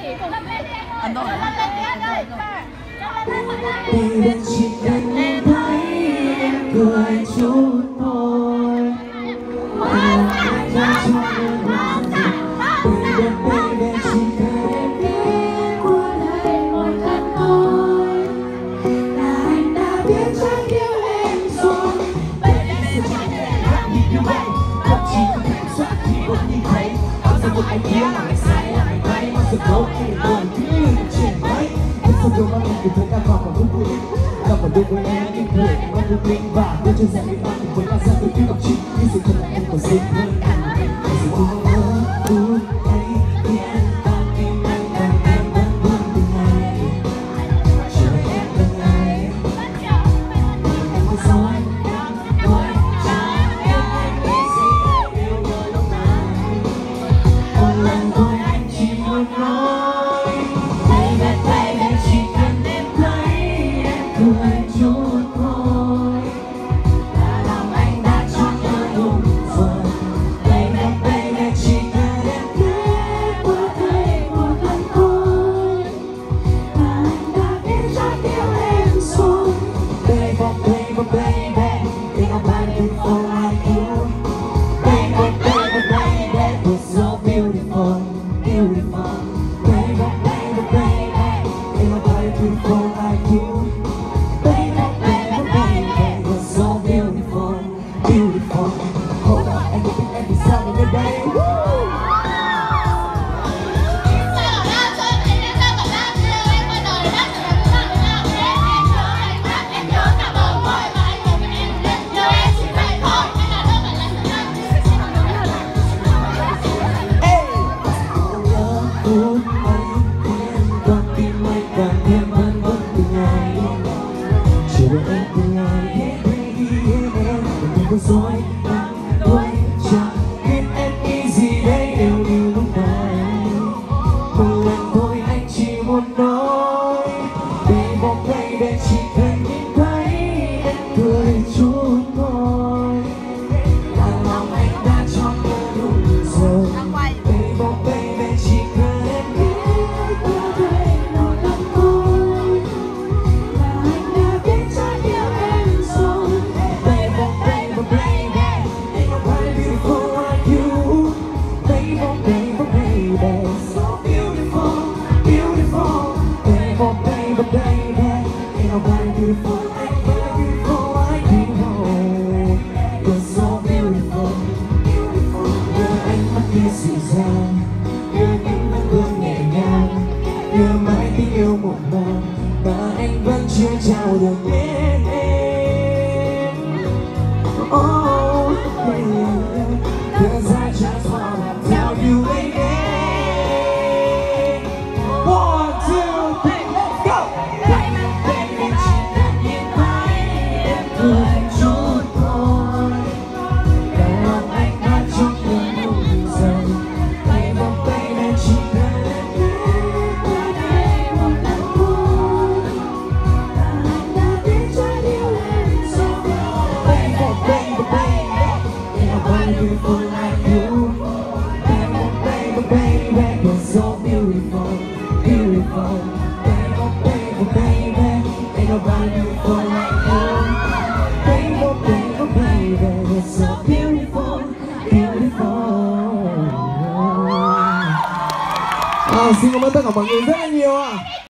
Anh tôi Vì bên chỉ cần em thấy em cười chút thôi, anh đã cho em lòng baby baby chỉ cần em ghé qua đây một lần thôi là anh đã biết chắc yêu em rồi. Baby sẽ chẳng thể làm như vậy, thậm chí không thể soát khi vẫn nhìn thấy bao giờ một anh kia làm anh say làm anh bay bao giờ đâu anh buồn cứ như chuyện mấy. Không đâu mà mình cứ thấy ta còn lúc vui gặp ở đâu với em những người mà vô tình và tôi chưa dành với bạn với là ra từ phía gặp chị nhưng sự thật là em còn xinh hơn sự thương nhớ ấy thì em còn tim anh và em vẫn luôn từng ngày chờ em từng ngày em có dối tôi chẳng biết em nghĩ gì để yêu người lúc này một lần thôi anh chỉ muốn nói baby baby chỉ cần em thấy em cười chút thôi là lòng anh đã chót tôi đủ phần. Baby baby chỉ cần em ghé qua đây một lần thôi là anh đã biết chắc yêu em rồi. Baby baby baby think about it before I do. Baby baby baby you're so beautiful beautiful. Baby baby baby think about it before I do. Baby baby baby you're so beautiful beautiful. Hold on anh có biết em vì sao mình đến đây. Rồi tôi chẳng biết em nghĩ gì đấy đều như lúc này một lần thôi anh chỉ muốn nói baby baby chỉ cần nhìn thấy em cười chút thôi là lòng anh đã cho tôi đủ rồi. Baby baby chỉ cần em ghé qua đây một lần thôi là anh đã biết chắc yêu em rồi. Baby baby baby ain't nobody beautiful like you. Baby baby baby so beautiful beautiful. Baby baby baby ain't nobody beautiful like you. You're so beautiful beautiful. Nhớ ánh mắt kia dịu dàng, nhớ những nắng gương nhẹ nhàng, nhớ mãi tình yêu một màu mà anh vẫn chưa trao được đến em. Oh, yeah, 'cause I just wanna tell you again. 1, 2, 3, let's go. Baby, baby, chỉ cần nhìn thấy em cười chút thôi là lòng anh đã chót tôi đủ rồi. Baby, baby, chỉ cần em ghé qua đây một lần thôi là anh đã biết chắc yêu em rồi. Baby, baby, baby, ain't nobody beautiful like you. Baby, baby, baby, you're so beautiful, beautiful. Baby, baby, baby, ain't nobody beautiful like you. Baby, baby, baby, you're so beautiful, beautiful. Xin cảm ơn tất cả mọi người rất là nhiều ạ.